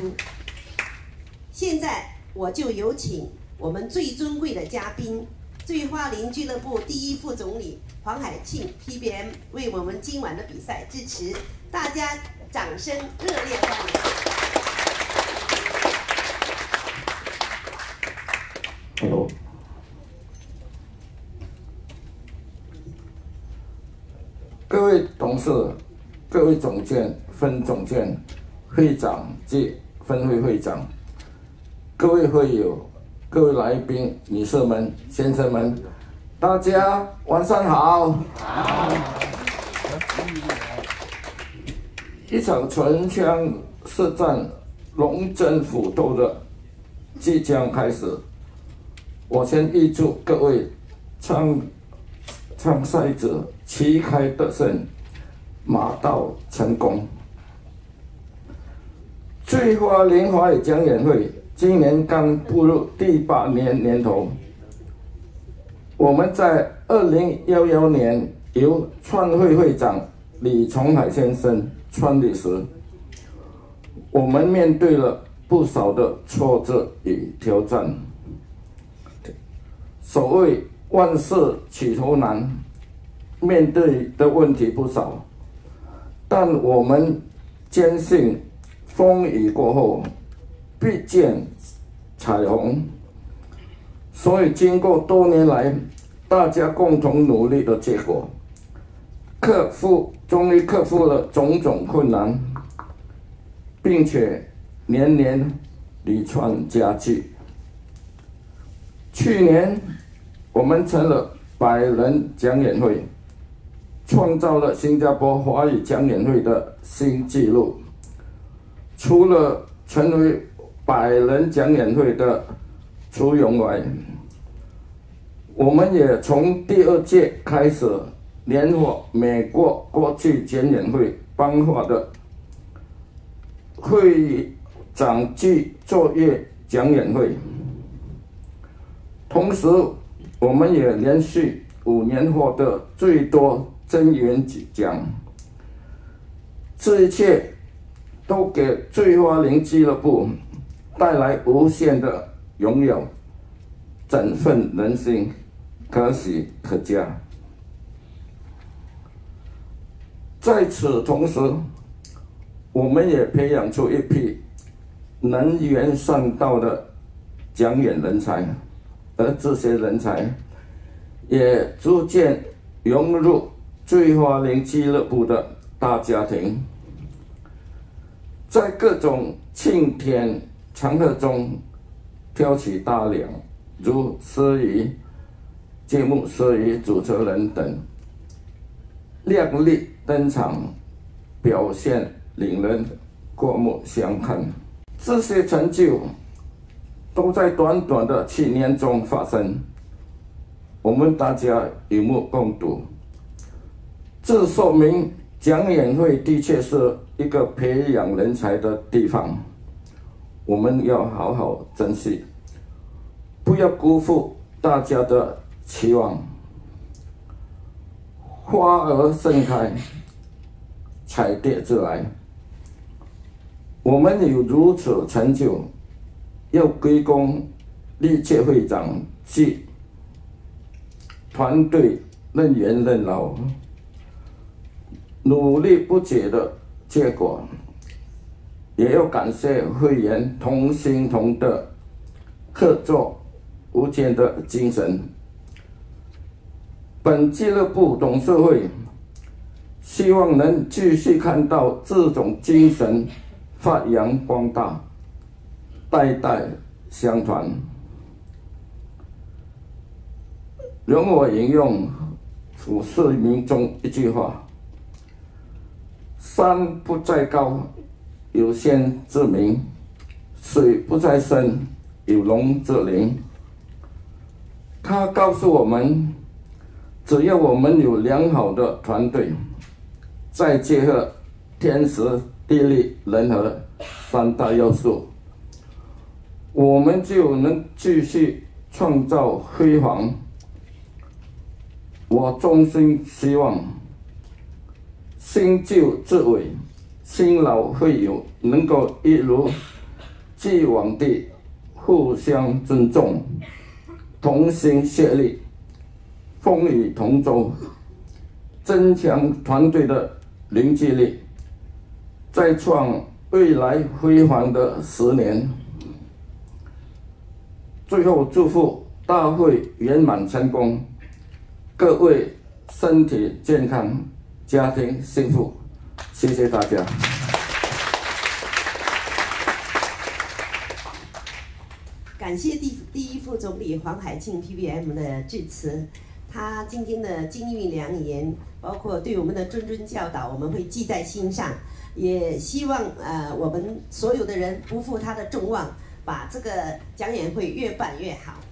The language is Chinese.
出。现在我就有请我们最尊贵的嘉宾，醉花林俱乐部第一副总理黄海庆 PBM 为我们今晚的比赛致辞，大家掌声热烈欢迎。 Hello， 各位董事、各位总监、分总监、会长及分会会长、各位会友、各位来宾、女士们、先生们，大家晚上好。一场唇枪舌战、龙争虎斗的即将开始。我先预祝各位参赛者旗开得胜，马到成功。醉花林华语讲演会今年刚步入第8年头。我们在2011年由创会会长李崇海先生创立时，我们面对了不少的挫折与挑战。所谓万事起头难，面对的问题不少，但我们坚信风雨过后必见彩虹。所以经过多年来大家共同努力的结果，终于克服了种种困难，并且年年屡创佳绩。去年我们成了100人讲演会，创造了新加坡华语讲演会的新纪录。除了成为100人讲演会的簇拥外，我们也从第2届开始联合美国国际讲演会颁发的会长级作业讲演会。同时，我们也连续5年获得最多真言奖。这一切都给醉花林俱乐部带来无限的荣耀，振奋人心，可喜可嘉。在此同时，我们也培养出一批能言善道的讲演人才，而这些人才也逐渐融入醉花林俱乐部的大家庭，在各种庆典场合中挑起大梁，如司仪、节目司仪、主持人等亮丽登场，表现令人刮目相看。这些成就都在短短的7年中发生，我们大家有目共睹。这说明讲演会的确是一个培养人才的地方，我们要好好珍惜，不要辜负大家的期望。花儿盛开，彩蝶自来。我们有如此成就，要归功历届会长及团队任员任劳努力不竭的结果，也要感谢会员同心同德、合作无间的精神。本俱乐部董事会希望能继续看到这种精神发扬光大，代代相传。容我引用俯视民中一句话：山不在高，有仙之名；水不在深，有龙之灵。他告诉我们，只要我们有良好的团队，再结合天时、地利、人和3大要素，我们就能继续创造辉煌。我衷心希望新旧之伟、新老会友能够一如既往地互相尊重，同心协力，风雨同舟，增强团队的凝聚力，再创未来辉煌的10年。最后祝福大会圆满成功，各位身体健康，家庭幸福。谢谢大家。 感谢第一副总理黄海庆 PBM 的致辞，他今天的金玉良言，包括对我们的谆谆教导，我们会记在心上。也希望我们所有的人不负他的众望，把这个讲演会越办越好。